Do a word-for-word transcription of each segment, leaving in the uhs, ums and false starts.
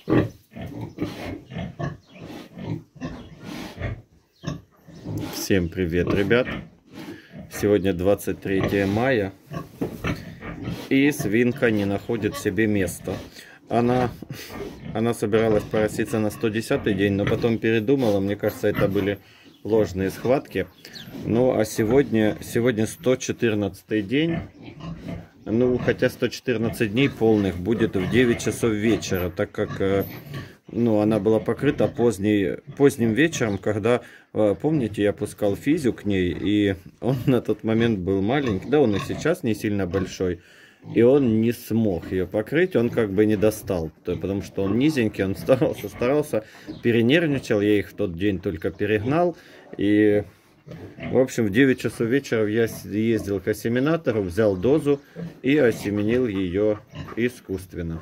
Всем привет, ребят! Сегодня двадцать третье мая, и свинка не находит себе места. Она, она собиралась пороситься на сто десятый день, но потом передумала. Мне кажется, это были ложные схватки. Ну а сегодня, сегодня сто четырнадцатый день. Ну, хотя сто четырнадцать дней полных будет в девять часов вечера, так как ну, она была покрыта поздней, поздним вечером, когда, помните, я пускал Физю к ней, и он на тот момент был маленький, да, он и сейчас не сильно большой, и он не смог ее покрыть, он как бы не достал, потому что он низенький, он старался, старался, перенервничал, я их в тот день только перегнал, и... В общем, в девять часов вечера я ездил к осеменатору, взял дозу и осеменил ее искусственно.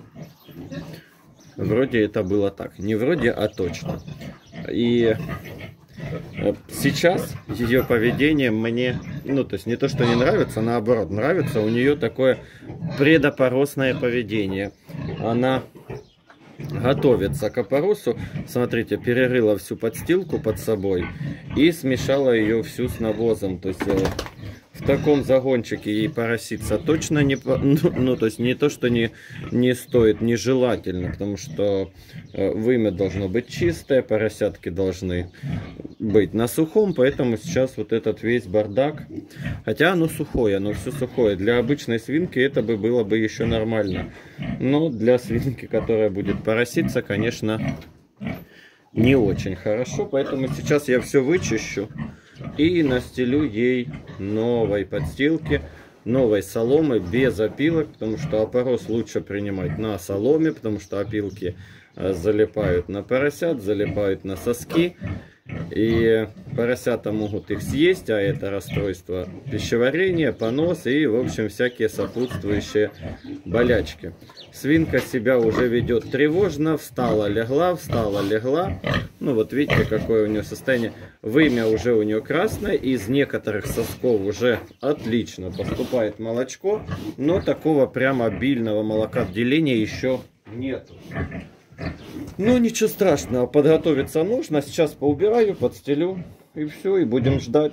Вроде это было так. Не вроде, а точно. И сейчас ее поведение мне, ну, то есть не то, что не нравится, наоборот, нравится. У нее такое предопоросное поведение. Она... готовится к опоросу. Смотрите, перерыла всю подстилку под собой и смешала ее всю с навозом. То есть э, в таком загончике ей пороситься точно не, ну, ну то есть не то, что не, не стоит, нежелательно, потому что э, вымя должно быть чистое, поросятки должны быть на сухом, поэтому сейчас вот этот весь бардак, хотя оно сухое, оно все сухое, для обычной свинки это бы было бы еще нормально, но для свинки, которая будет пороситься, конечно, не очень хорошо, поэтому сейчас я все вычищу и настелю ей новой подстилки, новой соломы без опилок, потому что опорос лучше принимать на соломе, потому что опилки залипают на поросят, залипают на соски. И поросята могут их съесть, а это расстройство пищеварения, понос и, в общем, всякие сопутствующие болячки. Свинка себя уже ведет тревожно, встала, легла, встала, легла. Ну вот видите, какое у нее состояние. Вымя уже у нее красное, из некоторых сосков уже отлично поступает молочко, но такого прям обильного молокоотделения еще нет. Ну, ничего страшного, подготовиться нужно. Сейчас поубираю, подстелю, и все, и будем ждать.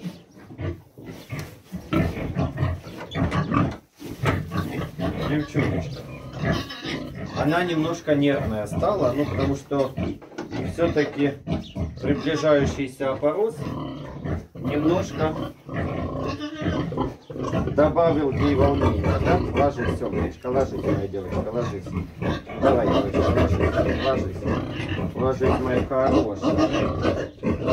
Девчоночка. Она немножко нервная стала, ну, потому что все-таки приближающийся опорос немножко добавил ей волнения, да? Ложись, все, Мечка, ложись, моя девочка, ложись. Давай, девочка, ложись, ложись. Ложись, моя хорошая.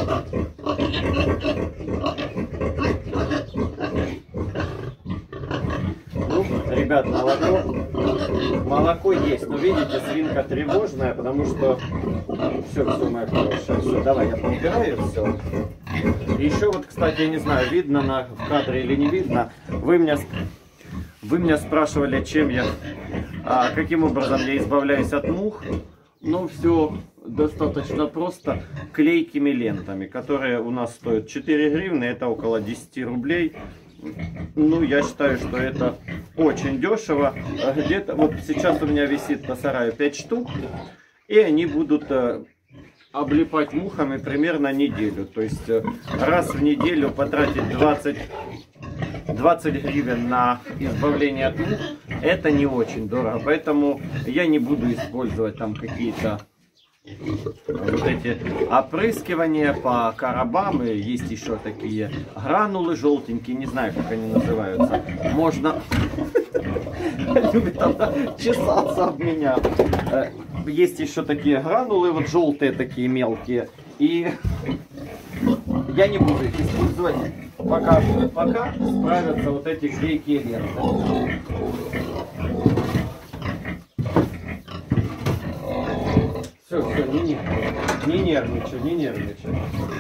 Ну, ребят, молоко, молоко есть, но видите, свинка тревожная, потому что... Все, все, моя хорошая, все, давай, я поубираю, все. Еще вот, кстати, я не знаю, видно на, в кадре или не видно, вы меня, вы меня спрашивали, чем я, а, каким образом я избавляюсь от мух. Ну, все достаточно просто, клейкими лентами, которые у нас стоят четыре гривны, это около десяти рублей. Ну, я считаю, что это очень дешево. Где-то, вот сейчас у меня висит по сараю пять штук, и они будут... облипать мухами примерно неделю. То есть раз в неделю потратить двадцать, двадцать гривен на избавление от мух, это не очень дорого. Поэтому я не буду использовать там какие-то вот эти опрыскивания по коробам. И есть еще такие гранулы желтенькие, не знаю, как они называются. Можно... Любит она чесаться об меня. Есть еще такие гранулы, вот желтые такие мелкие. И я не буду их использовать, пока, пока справятся вот эти клейкие ленты. Все, все, не, не, не нервничай, не нервничай.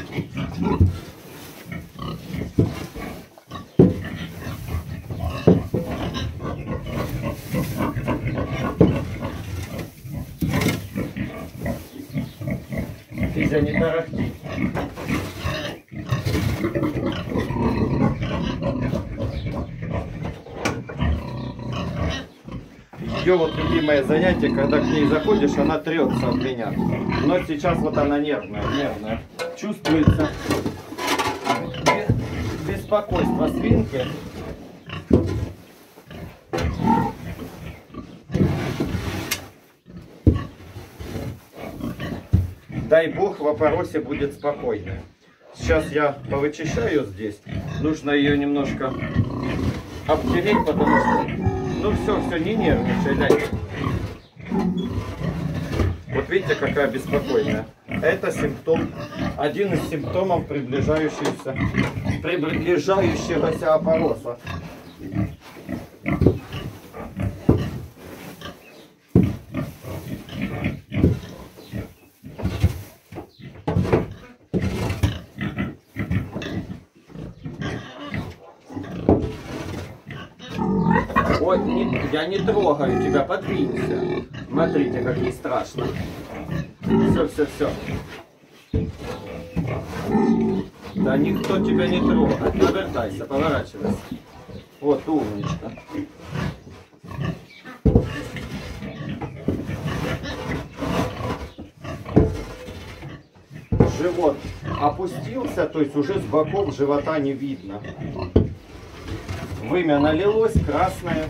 Физя, не тарахти. ее вот любимое занятие, когда к ней заходишь, она трется от меня. Но сейчас вот она нервная, нервная. Чувствуется беспокойство свинки. Дай бог в опоросе будет спокойно. Сейчас я повычищаю здесь. Нужно ее немножко обтереть, потому что... Ну все, все, не нервничай, дай. Вот видите, какая беспокойная. Это симптом, один из симптомов приближающегося, приближающегося опороса. Ой, не, я не трогаю тебя, подвинься. Смотрите, как ей страшно. Все, все, все. Да никто тебя не трогает. Навертайся, поворачивайся. Вот, умничка. Живот опустился, то есть уже с боков живота не видно. Вымя налилось, красное.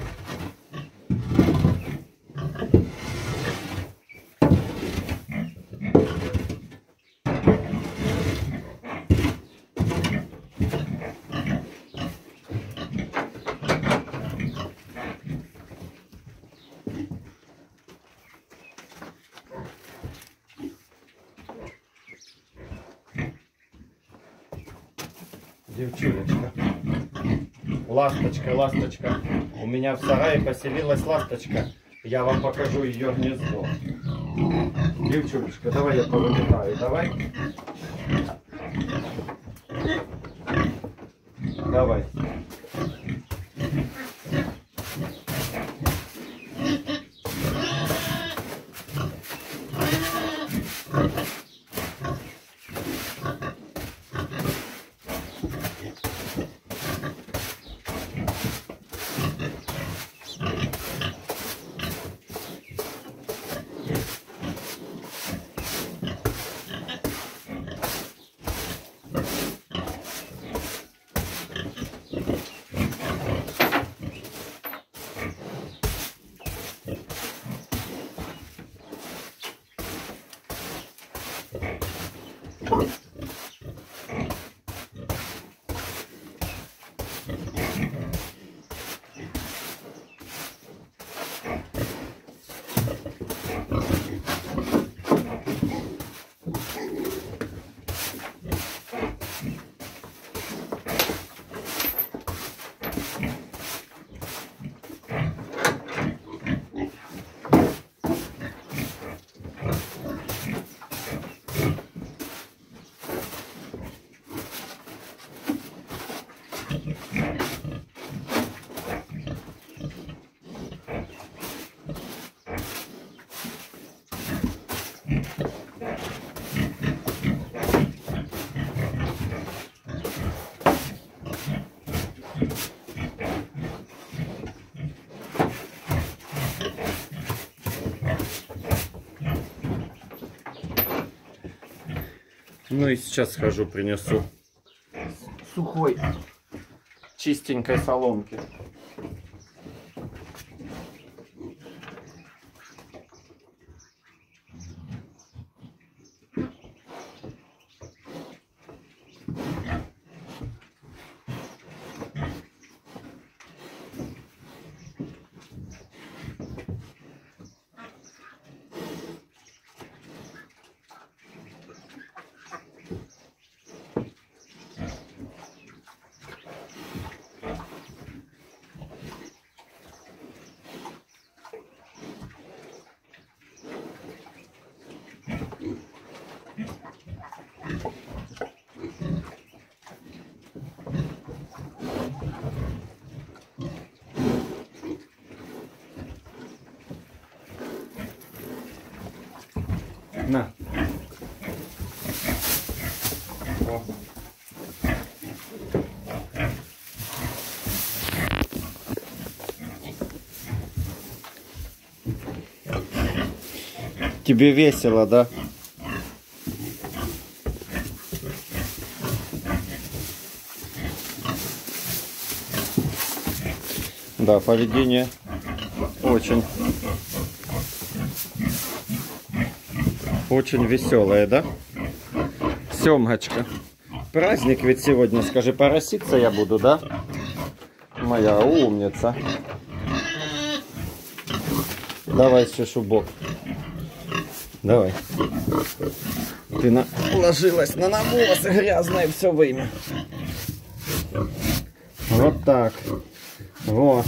Девчулечка. Ласточка, ласточка. У меня в сарае поселилась ласточка. Я вам покажу ее гнездо. Девчулечка, давай я повыметаю, давай. Давай. Ну и сейчас схожу, принесу сухой, чистенькой соломки. На. О. Тебе весело, да? Да, поведение очень, очень веселое, да? Семгочка. Праздник ведь сегодня, скажи, пороситься я буду, да? Моя умница. Давай еще шубок. Давай. Ты на... ложилась на навоз грязное все время. Вот так. Вот.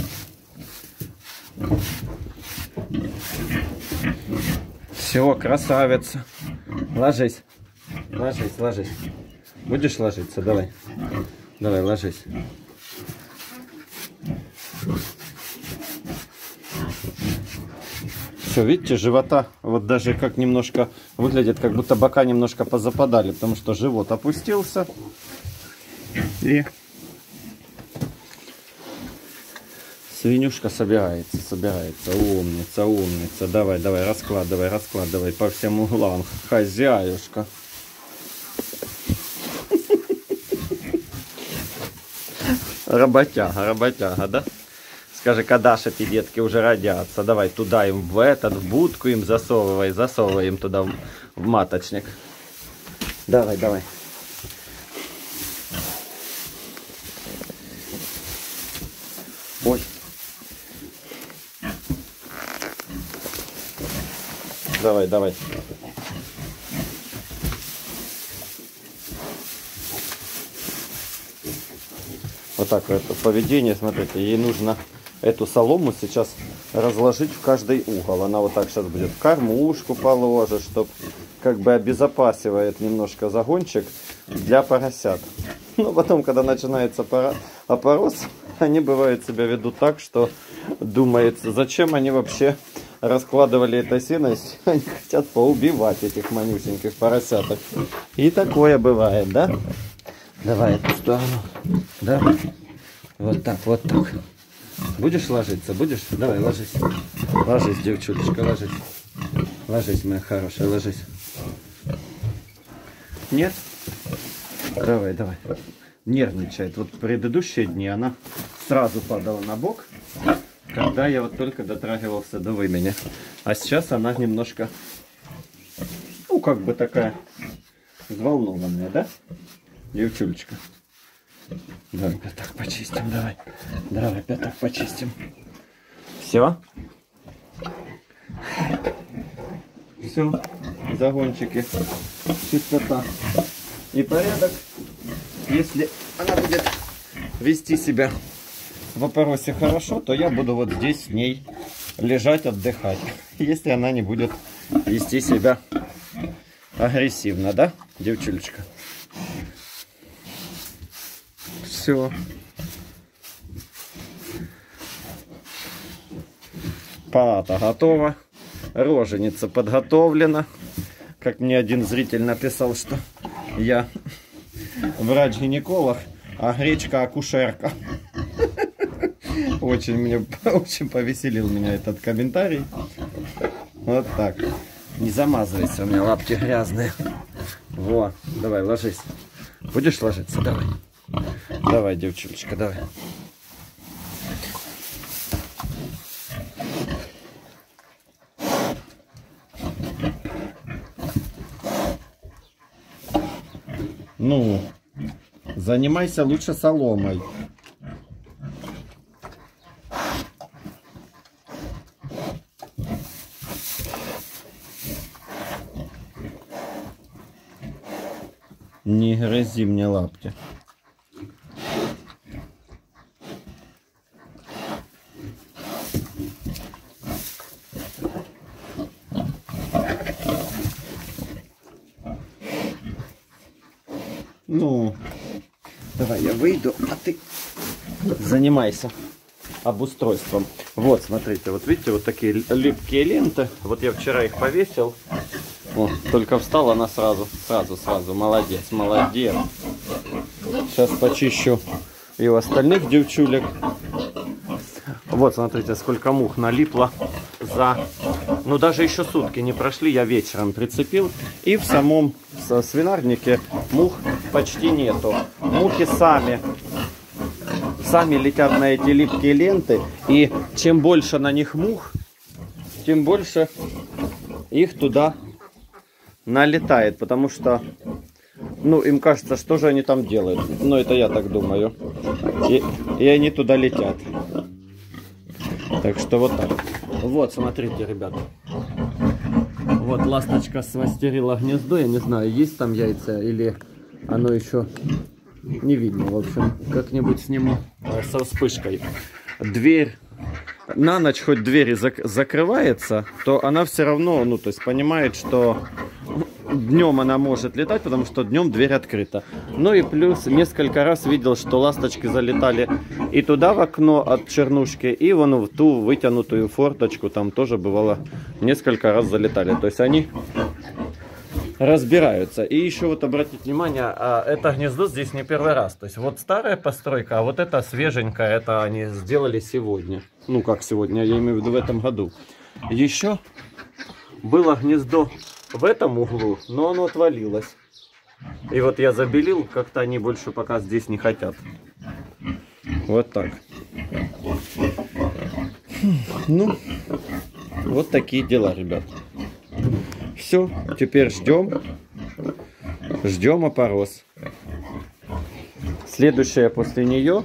Все, красавица. Ложись. Ложись, ложись. Будешь ложиться? Давай. Давай, ложись. Все, видите, живота вот даже как немножко выглядит, как будто бока немножко позападали, потому что живот опустился. И свинюшка собирается, собирается. Умница, умница. Давай, давай, раскладывай, раскладывай по всем углам. Хозяюшка. Работяга, работяга, да? Скажи, когда же эти детки уже родятся? Давай туда им, в этот, в будку им засовывай, засовывай им туда в, в маточник. Давай, давай. Ой. Давай, давай. Вот так вот поведение, смотрите, ей нужно эту солому сейчас разложить в каждый угол. Она вот так сейчас будет в кормушку положит, чтобы как бы обезопасивает немножко загончик для поросят. Но потом, когда начинается опорос, они бывают себя ведут так, что думается, зачем они вообще раскладывали это сено, если они хотят поубивать этих манюсеньких поросяток. И такое бывает, да? Давай эту сторону. Давай. Вот так, вот так. Будешь ложиться? Будешь? Давай, ложись. Ложись, девчулечка, ложись. Ложись, моя хорошая, ложись. Нет? Давай, давай. Нервничает. Вот в предыдущие дни она сразу падала на бок, когда я вот только дотрагивался до вымени. А сейчас она немножко, ну, как бы такая взволнованная, да? Девчулечка. Давай пятак почистим, давай. Давай пятак почистим. Все? Все. Загончики. Чистота и порядок. Если она будет вести себя в опоросе хорошо, то я буду вот здесь с ней лежать, отдыхать. Если она не будет вести себя агрессивно, да, девчулечка? Все. Палата готова. Роженица подготовлена. Как мне один зритель написал, что я врач-гинеколог, а гречка акушерка. Очень мне очень повеселил меня этот комментарий. Вот так. Не замазывайся, у меня лапки грязные. Вот, давай, ложись. Будешь ложиться? Давай. Давай, девчулечка, давай. Ну, занимайся лучше соломой. Не грызи мне лапки. Ну, давай я выйду, а ты занимайся обустройством. Вот, смотрите, вот видите, вот такие липкие ленты. Вот я вчера их повесил. О, только встала она сразу, сразу, сразу. Молодец, молодец. Сейчас почищу и у остальных девчулек. Вот, смотрите, сколько мух налипло за ну даже еще сутки не прошли, я вечером прицепил. И в самом свинарнике мух почти нету. Мухи сами, сами летят на эти липкие ленты. И чем больше на них мух, тем больше их туда налетает. Потому что, ну, им кажется, что же они там делают. Ну, это я так думаю. И, и они туда летят. Так что вот так. Вот, смотрите, ребята. Вот ласточка смастерила гнездо. Я не знаю, есть там яйца или оно еще не видно. В общем, как-нибудь сниму со вспышкой. Дверь. На ночь хоть дверь зак закрывается, то она все равно, ну, то есть понимает, что днем она может летать, потому что днем дверь открыта. Ну и плюс несколько раз видел, что ласточки залетали и туда в окно от чернушки, и вон в ту вытянутую форточку там тоже бывало несколько раз залетали. То есть они разбираются. И еще вот обратите внимание, это гнездо здесь не первый раз. То есть вот старая постройка, а вот это свеженькая, это они сделали сегодня. Ну как сегодня, я имею в виду в этом году. Еще было гнездо в этом углу, но оно отвалилось. И вот я забелил, как-то они больше пока здесь не хотят. Вот так. Ну, вот такие дела, ребят. Все, теперь ждем. Ждем опорос. Следующая после нее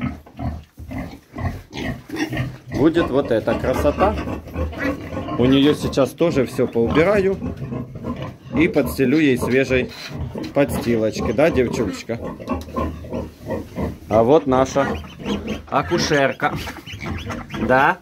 будет вот эта красота. У нее сейчас тоже все поубираю. И подстелю ей свежей подстилочки, да, девчулечка? А вот наша акушерка. Да?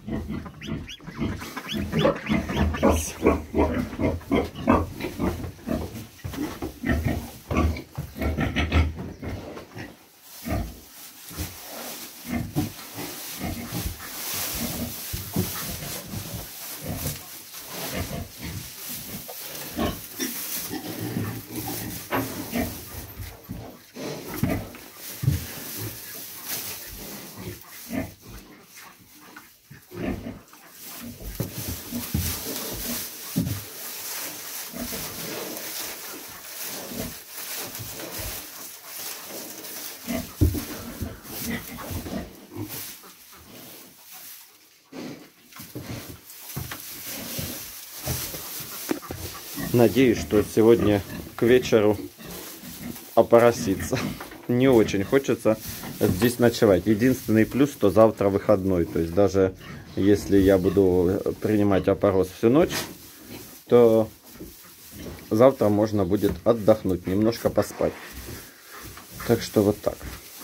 Надеюсь, что сегодня к вечеру опоросится. Не очень хочется здесь ночевать. Единственный плюс, что завтра выходной. То есть даже если я буду принимать опорос всю ночь, то завтра можно будет отдохнуть, немножко поспать. Так что вот так.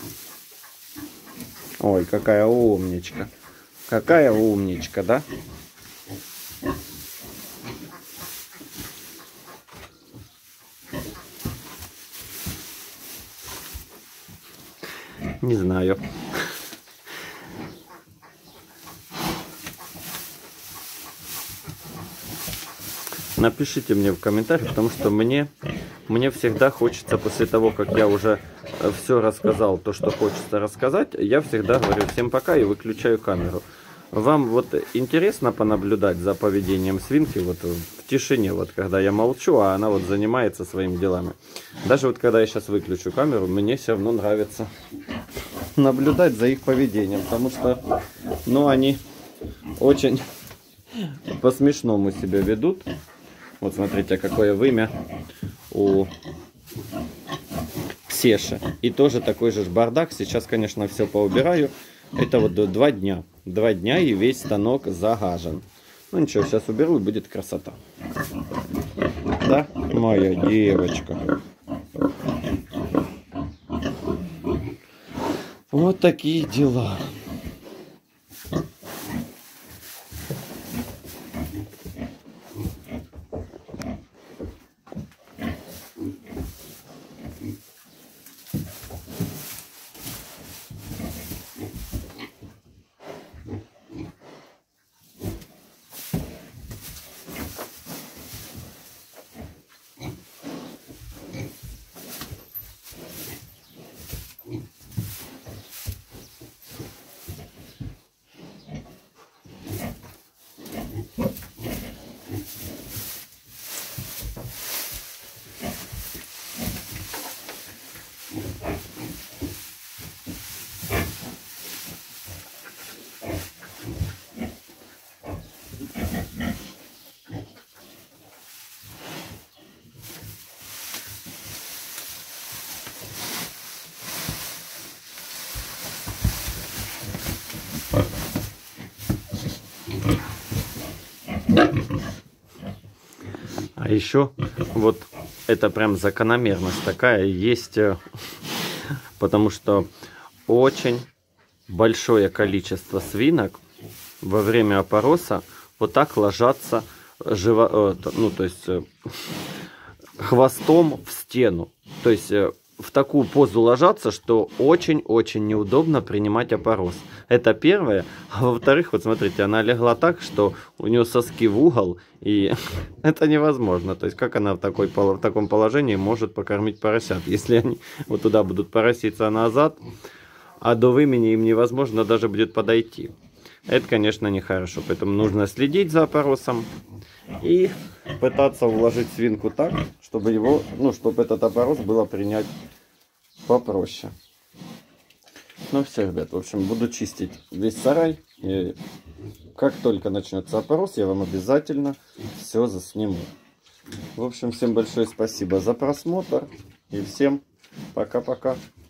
Ой, какая умничка. Какая умничка, да? Не знаю. Напишите мне в комментариях, потому что мне, мне всегда хочется, после того, как я уже все рассказал, то, что хочется рассказать, я всегда говорю всем пока и выключаю камеру. Вам вот интересно понаблюдать за поведением свинки вот в тишине, вот когда я молчу, а она вот занимается своими делами. Даже вот когда я сейчас выключу камеру, мне все равно нравится наблюдать за их поведением, потому что, ну, они очень по-смешному себя ведут. Вот смотрите, какое вымя у Сеши. И тоже такой же бардак. Сейчас, конечно, все поубираю. Это вот два дня. Два дня и весь станок загажен. Ну ничего, сейчас уберу и будет красота. Да, моя девочка. Вот такие дела. А еще вот это прям закономерность такая есть, потому что очень большое количество свинок во время опороса вот так ложатся живо, ну, то есть хвостом в стену. То есть в такую позу ложатся, что очень-очень неудобно принимать опорос. Это первое. А во-вторых, вот смотрите, она легла так, что у нее соски в угол, и это невозможно. То есть как она в, такой, в таком положении может покормить поросят, если они вот туда будут пороситься назад, а до вымени им невозможно даже будет подойти. Это, конечно, нехорошо. Поэтому нужно следить за опоросом и пытаться уложить свинку так, чтобы его, ну, чтобы этот опорос было принять попроще. Ну все, ребят, в общем, буду чистить весь сарай. И как только начнется опорос, я вам обязательно все засниму. В общем, всем большое спасибо за просмотр. И всем пока-пока.